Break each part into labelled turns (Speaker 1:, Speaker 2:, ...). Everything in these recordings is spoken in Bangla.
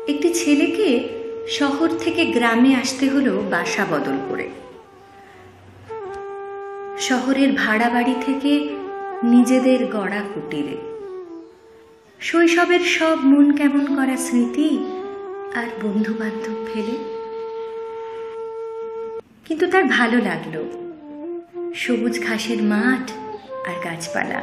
Speaker 1: একটি ছেলেকে শহর থেকে গ্রামে আসতে হলো বাসা বদল করে। শহরের ভাড়া বাড়ি থেকে নিজেদের গড়া কুটিরে শৈশবের সব মন কেমন করা স্মৃতি আর বন্ধু বান্ধব ফেলে। কিন্তু তার ভালো লাগলো সবুজ ঘাসের মাঠ আর গাছপালা,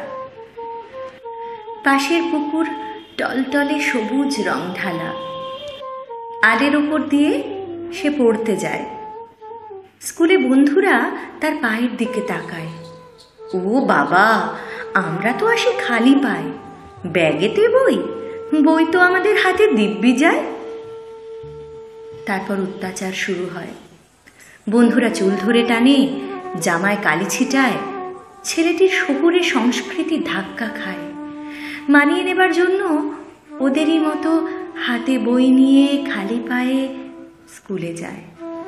Speaker 1: পাশের পুকুর টলটলে সবুজ রং ঢালা, আলের ওপর দিয়ে সে পড়তে যায়। স্কুলে বন্ধুরা তার পায়ের দিকে তাকায়, ও বাবা, আমরা তো আসি খালি পায়, ব্যাগেতে বই, বই তো আমাদের হাতে দিব্যি যায়। তারপর অত্যাচার শুরু হয়। বন্ধুরা চুল ধরে টানে, জামায় কালি ছিটায়, ছেলেটির শহুরে সংস্কৃতি ধাক্কা খায়। মানিয়ে নেবার জন্য ওদেরই মতো হাতে বই নিয়ে খালি পায়ে স্কুলে যায়।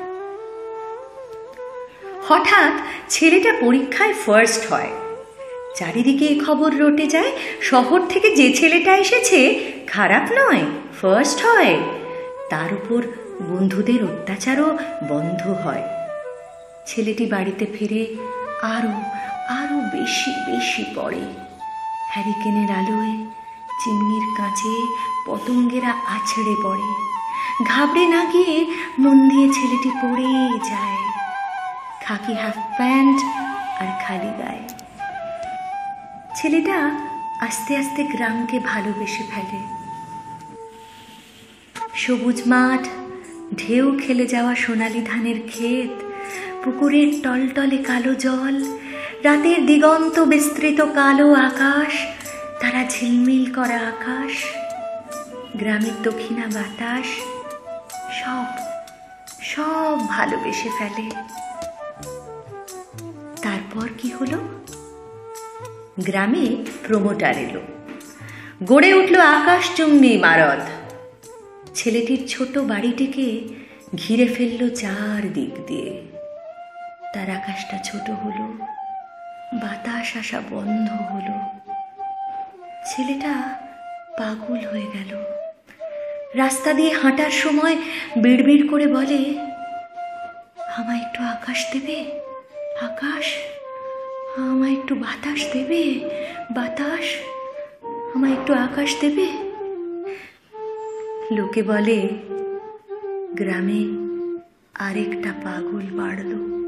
Speaker 1: হঠাৎ ছেলেটা পরীক্ষায় ফার্স্ট হয়। চারিদিকে খবর রটে যায়, শহর থেকে যে ছেলেটা এসেছে খারাপ নয়, ফার্স্ট হয়। তার উপর বন্ধুদের অত্যাচারও বন্ধ হয়। ছেলেটি বাড়িতে ফিরে আরো আরো বেশি বেশি পড়ে। হ্যারিকেনের আলোয়, চিমনির কাছে পতঙ্গেরা আছড়ে পড়ে। ঘাবড়ে না গিয়ে মন দিয়ে ছেলেটি পড়েই যায়, খাকি হাফ প্যান্ট আর খালি গায়ে। ছেলেটা আস্তে আস্তে গ্রামকে ভালোবেসে ফেলে। সবুজ মাঠ, ঢেউ খেলে যাওয়া সোনালি ধানের ক্ষেত, পুকুরের টলটলে কালো জল, রাতের দিগন্ত বিস্তৃত কালো আকাশ, তারা ঝিলমিল করা আকাশ, গ্রামের দক্ষিণা বাতাস, সব সব ভালোবেসে ফেলে। তারপর কি হলো? গ্রামে প্রমোটার এলো, গড়ে উঠল আকাশচুম্বী ইমারত। ছেলেটির ছোট বাড়িটিকে ঘিরে ফেলল চারদিক দিয়ে। তার আকাশটা ছোট হলো, বাতাস আসা বন্ধ হলো। ছেলেটা পাগল হয়ে গেল। রাস্তা দিয়ে হাঁটার সময় বিড়বিড় করে বলে, আমায় একটু আকাশ দেবে আকাশ, আমায় একটু বাতাস দেবে বাতাস, আমায় একটু আকাশ দেবে। লোকে বলে গ্রামে আরেকটা পাগল বাড়ল।